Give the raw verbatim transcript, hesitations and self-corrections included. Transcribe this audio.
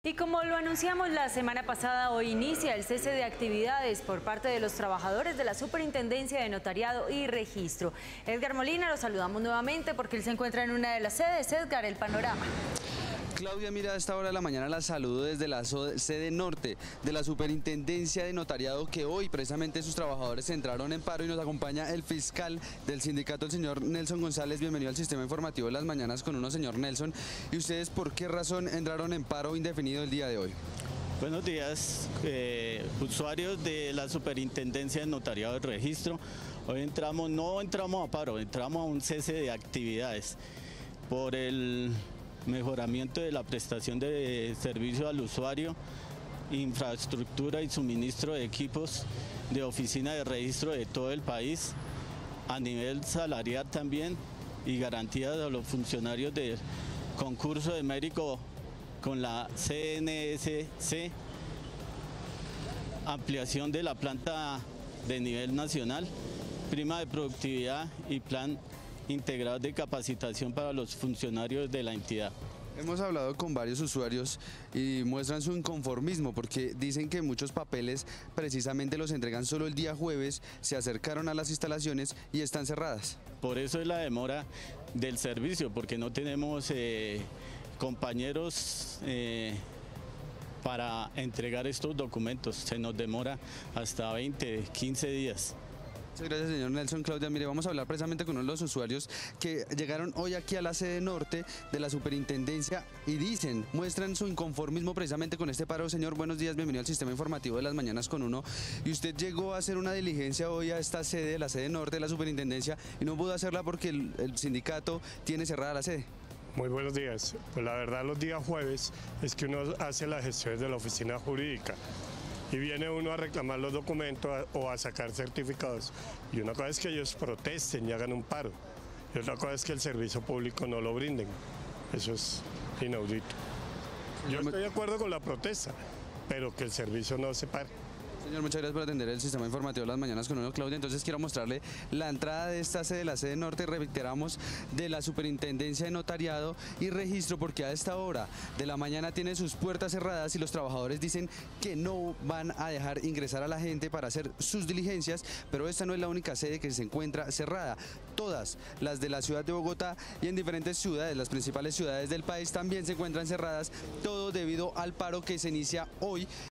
Y como lo anunciamos la semana pasada, hoy inicia el cese de actividades por parte de los trabajadores de la Superintendencia de Notariado y Registro. Edgar Molina, lo saludamos nuevamente porque él se encuentra en una de las sedes. Edgar, el panorama. Claudia, mira, a esta hora de la mañana la saludo desde la sede norte de la Superintendencia de Notariado, que hoy precisamente sus trabajadores entraron en paro, y nos acompaña el fiscal del sindicato, el señor Nelson González. Bienvenido al sistema informativo de las mañanas con uno, señor Nelson. ¿Y ustedes por qué razón entraron en paro indefinido el día de hoy? Buenos días, eh, usuarios de la Superintendencia de Notariado y Registro. Hoy entramos, no entramos a paro, entramos a un cese de actividades por el mejoramiento de la prestación de servicio al usuario, infraestructura y suministro de equipos de oficina de registro de todo el país, a nivel salarial también, y garantías a los funcionarios del concurso de mérito con la C N S C, ampliación de la planta de nivel nacional, prima de productividad y plan integral de capacitación para los funcionarios de la entidad. Hemos hablado con varios usuarios y muestran su inconformismo porque dicen que muchos papeles precisamente los entregan solo el día jueves, se acercaron a las instalaciones y están cerradas. Por eso es la demora del servicio, porque no tenemos eh, compañeros eh, para entregar estos documentos. Se nos demora hasta veinte, quince días. Muchas gracias, señor Nelson. Claudia, mire, vamos a hablar precisamente con uno de los usuarios que llegaron hoy aquí a la sede norte de la Superintendencia y dicen, muestran su inconformismo precisamente con este paro. Señor, buenos días, bienvenido al sistema informativo de las mañanas con uno. Y usted llegó a hacer una diligencia hoy a esta sede, la sede norte de la Superintendencia, y no pudo hacerla porque el, el sindicato tiene cerrada la sede. Muy buenos días. Pues la verdad, los días jueves es que uno hace las gestiones de la oficina jurídica y viene uno a reclamar los documentos o a sacar certificados. Y una cosa es que ellos protesten y hagan un paro, y otra cosa es que el servicio público no lo brinden. Eso es inaudito. Yo estoy de acuerdo con la protesta, pero que el servicio no se pare. Señor, muchas gracias por atender el sistema informativo de las mañanas con uno, Claudia. Entonces quiero mostrarle la entrada de esta sede, la sede norte, reiteramos, de la Superintendencia de Notariado y Registro, porque a esta hora de la mañana tiene sus puertas cerradas y los trabajadores dicen que no van a dejar ingresar a la gente para hacer sus diligencias, pero esta no es la única sede que se encuentra cerrada. Todas las de la ciudad de Bogotá y en diferentes ciudades, las principales ciudades del país, también se encuentran cerradas, todo debido al paro que se inicia hoy